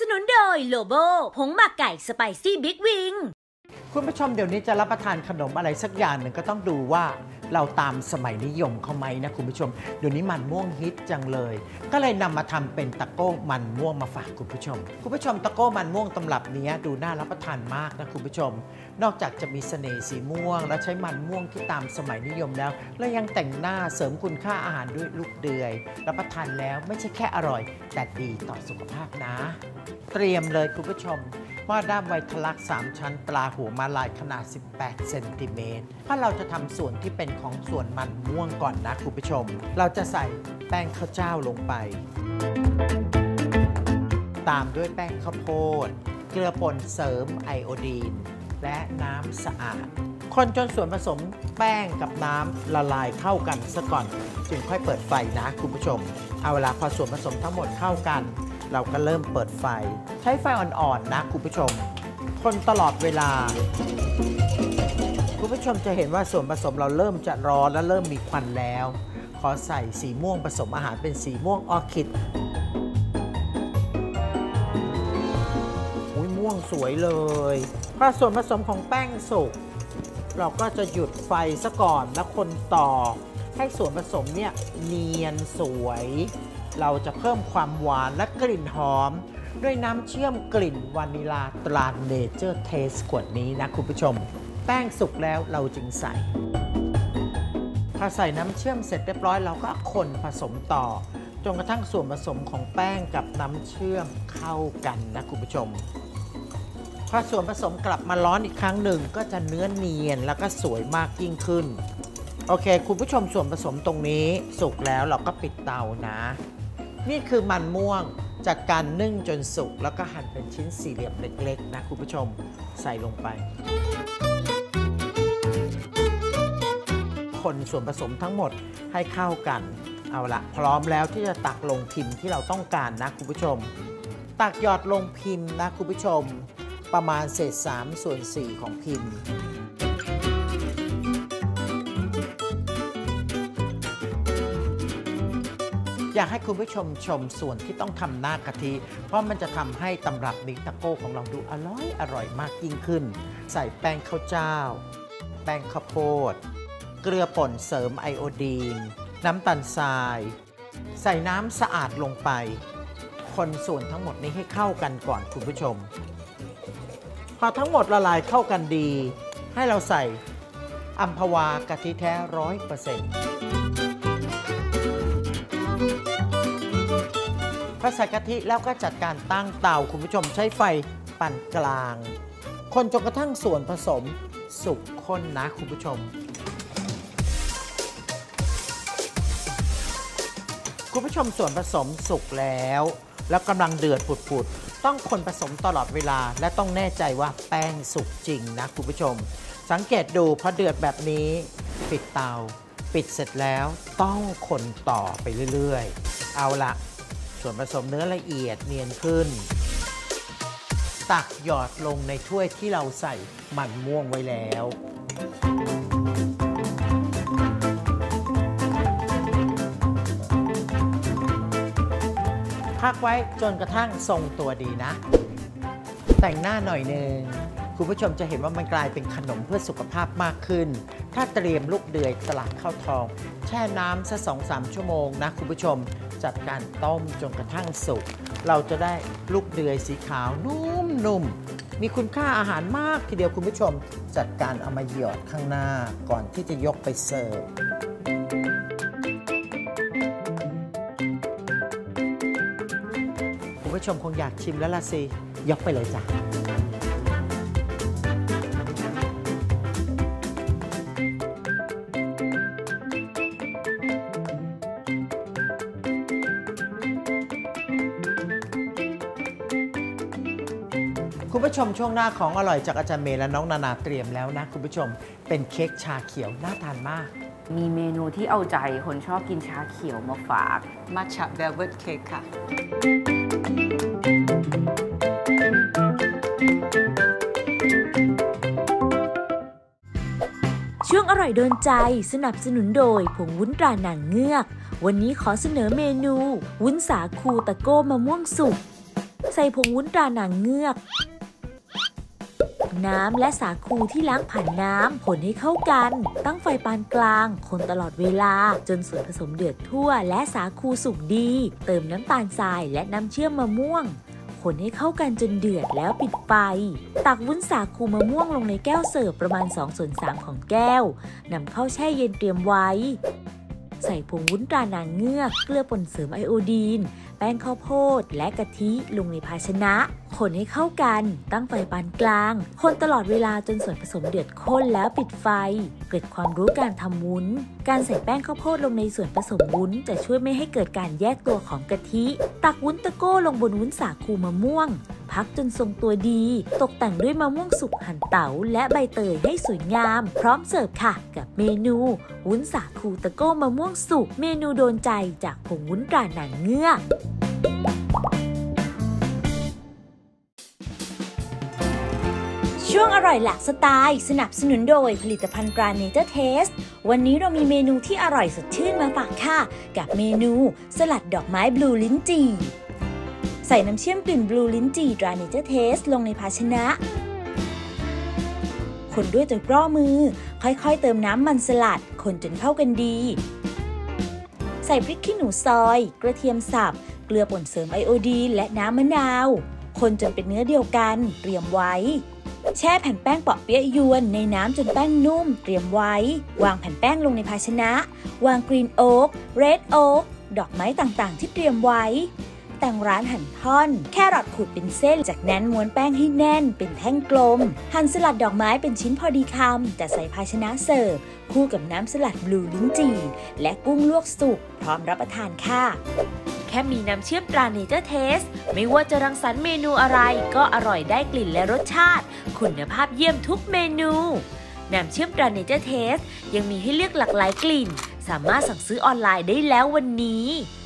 สนุนโดยโลโบผงหมักไก่สไปซี่บิ๊กวิงคุณผู้ชมเดี๋ยวนี้จะรับประทานขนมอะไรสักอย่างหนึ่งก็ต้องดูว่าเราตามสมัยนิยมเขาไหมนะคุณผู้ชมเดี๋ยวนี้มันม่วงฮิตจังเลยก็เลยนำมาทำเป็นตะโก้มันม่วงมาฝากคุณผู้ชมตะโก้มันม่วงตำรับนี้ดูน่ารับประทานมากนะคุณผู้ชมนอกจากจะมีเสน่ห์สีม่วงและใช้มันม่วงที่ตามสมัยนิยมแล้วและยังแต่งหน้าเสริมคุณค่าอาหารด้วยลูกเดือยรับประทานแล้วไม่ใช่แค่อร่อยแต่ดีต่อสุขภาพนะเตรียมเลยคุณผู้ชมหม้อด้ามไวทลัก3ชั้นปลาหัวมาลายขนาด18เซนติเมตรเพราะเราจะทำส่วนที่เป็นของส่วนมันม่วงก่อนนะคุณผู้ชมเราจะใส่แป้งข้าวเจ้าลงไปตามด้วยแป้งข้าวโพดเกลือป่นเสริมไอโอดีนและน้ำสะอาดคนจนส่วนผสมแป้งกับน้ำละลายเข้ากันซะก่อนจึงค่อยเปิดไฟนะคุณผู้ชมเอาเวลาพอส่วนผสมทั้งหมดเข้ากันเราก็เริ่มเปิดไฟใช้ไฟอ่อนๆนะคุณผู้ชมคนตลอดเวลาคุณผู้ชมจะเห็นว่าส่วนผสมเราเริ่มจะร้อนและเริ่มมีควันแล้วขอใส่สีม่วงผสมอาหารเป็นสีม่วงออร์คิดม่วงสวยเลยพอส่วนผสมของแป้งสุกเราก็จะหยุดไฟซะก่อนแล้วคนต่อให้ส่วนผสมเนี่ยเนียนสวยเราจะเพิ่มความหวานและกลิ่นหอมด้วยน้ำเชื่อมกลิ่นวานิลาตราเนเจอร์เทสขวดนี้นะคุณผู้ชมแป้งสุกแล้วเราจึงใส่พอใส่น้ำเชื่อมเสร็จเรียบร้อยเราก็คนผสมต่อจนกระทั่งส่วนผสมของแป้งกับน้ำเชื่อมเข้ากันนะคุณผู้ชมพอส่วนผสมกลับมาร้อนอีกครั้งหนึ่งก็จะเนื้อเนียนแล้วก็สวยมากยิ่งขึ้นโอเคคุณผู้ชมส่วนผสมตรงนี้สุกแล้วเราก็ปิดเตานะนี่คือมันม่วงจากการนึ่งจนสุกแล้วก็หั่นเป็นชิ้นสี่เหลี่ยมเล็กๆนะคุณผู้ชมใส่ลงไปคนส่วนผสมทั้งหมดให้เข้ากันเอาละพร้อมแล้วที่จะตักลงพิมพ์ที่เราต้องการนะคุณผู้ชมตักหยอดลงพิมพ์นะคุณผู้ชมประมาณเศษ3/4ของพิมพ์อยากให้คุณผู้ชมชมส่วนที่ต้องทำหน้ากะทิเพราะมันจะทำให้ตำรับนี้ตะโก้ของเราดูอร่อยมากยิ่งขึ้นใส่แป้งข้าวเจ้าแป้งข้าวโพดเกลือป่นเสริมไอโอดีนน้ำตาลทรายใส่น้ำสะอาดลงไปคนส่วนทั้งหมดนี้ให้เข้ากันก่อนคุณผู้ชมพอทั้งหมดละลายเข้ากันดีให้เราใส่อัมพวากะทิแท้ 100%พอใส่กะทิแล้วก็จัดการตั้งเตาคุณผู้ชมใช้ไฟปานกลางคนจนกระทั่งส่วนผสมสุกข้นนะคุณผู้ชมคุณผู้ชมส่วนผสมสุกแล้วกำลังเดือดปุดๆต้องคนผสมตลอดเวลาและต้องแน่ใจว่าแป้งสุกจริงนะคุณผู้ชมสังเกตดูพอเดือดแบบนี้ปิดเตาปิดเสร็จแล้วต้องคนต่อไปเรื่อยๆเอาละส่วนผสมเนื้อละเอียดเนียนขึ้นตักหยอดลงในถ้วยที่เราใส่มันม่วงไว้แล้วพักไว้จนกระทั่งทรงตัวดีนะแต่งหน้าหน่อยนึงคุณผู้ชมจะเห็นว่ามันกลายเป็นขนมเพื่อสุขภาพมากขึ้นถ้าเตรียมลูกเดือยตลาดข้าวทองแช่น้ำสัก 2-3 ชั่วโมงนะคุณผู้ชมจัดการต้มจนกระทั่งสุกเราจะได้ลูกเดือยสีขาวนุ่มๆมีคุณค่าอาหารมากทีเดียวคุณผู้ชมจัดการเอามาหยอดข้างหน้าก่อนที่จะยกไปเสิร์ฟคุณผู้ชมคงอยากชิมแล้วล่ะสิยกไปเลยจ้ะคุณผู้ชมช่วงหน้าของอร่อยจากอาจารย์เมย์และน้องนานาเตรียมแล้วนะคุณผู้ชมเป็นเค้กชาเขียวน่าทานมากมีเมนูที่เอาใจคนชอบกินชาเขียวมาฝากมัทฉะเวลเวทเค้กค่ะช่วงอร่อยโดนใจสนับสนุนโดยผงวุ้นตรานางเงือกวันนี้ขอเสนอเมนูวุ้นสาคูตะโก้มะม่วงสุกใส่ผงวุ้นตราหนังเงือกน้ำและสาคูที่ล้างผ่านน้ำคนให้เข้ากันตั้งไฟปานกลางคนตลอดเวลาจนส่วนผสมเดือดทั่วและสาคูสุกดีเติมน้ำตาลทรายและน้ำเชื่อมมะม่วงคนให้เข้ากันจนเดือดแล้วปิดไฟตักวุ้นสาคูมะม่วงลงในแก้วเสิร์ฟประมาณ 2/3 ของแก้วนำเข้าแช่เย็นเตรียมไว้ใส่ผงวุ้นตราหนังเงือกเกลือป่นเสริมไอโอดีนแป้งข้าวโพดและกะทิลงในภาชนะคนให้เข้ากันตั้งไฟปานกลางคนตลอดเวลาจนส่วนผสมเดือดข้นแล้วปิดไฟเกิดความรู้การทำวุ้นการใส่แป้งข้าวโพดลงในส่วนผสมวุ้นจะช่วยไม่ให้เกิดการแยกตัวของกะทิตักวุ้นตะโก้ลงบนวุ้นสาคูมะม่วงพักจนทรงตัวดีตกแต่งด้วยมะม่วงสุกหั่นเต๋าและใบเตยให้สวยงามพร้อมเสิร์ฟค่ะกับเมนูวุ้นสาคูตะโก้มะม่วงสุกเมนูโดนใจจากผงวุ้นตราหนังเงือกช่วงอร่อยหลากสไตล์สนับสนุนโดยผลิตภัณฑ์ตรา Nature Taste วันนี้เรามีเมนูที่อร่อยสดชื่นมาฝากค่ะกับเมนูสลัดดอกไม้บลูลิ้นจี่ใส่น้ำเชื่อมกลิ่นบลูลิ้นจี่ตรา Nature Taste ลงในภาชนะคนด้วยตะกร้อมือค่อยๆเติมน้ำมันสลัดคนจนเข้ากันดีใส่พริกขี้หนูซอยกระเทียมสับเกลือป่นเสริมไอโอดีนและน้ำมะนาวคนจนเป็นเนื้อเดียวกันเตรียมไว้แช่แผ่นแป้งเปาะเปี๊ยะยวนในน้ำจนแป้งนุ่มเตรียมไว้วางแผ่นแป้งลงในภาชนะวางกรีนโอ๊กเรดโอ๊กดอกไม้ต่างๆที่เตรียมไว้แต่งร้านหั่นท่อนแครอทขูดเป็นเส้นจากนั้นม้วนแป้งให้แน่นเป็นแท่งกลมหั่นสลัดดอกไม้เป็นชิ้นพอดีคำจัดใส่ภาชนะเสิร์ฟคู่กับน้ำสลัดบลูลิ้นจี่และกุ้งลวกสุกพร้อมรับประทานค่ะแค่มีน้ำเชื่อมตรา Nature Taste ไม่ว่าจะรังสรรค์เมนูอะไรก็อร่อยได้กลิ่นและรสชาติคุณภาพเยี่ยมทุกเมนูน้ำเชื่อมตรา Nature Taste ยังมีให้เลือกหลากหลายกลิ่นสามารถสั่งซื้อออนไลน์ได้แล้ววันนี้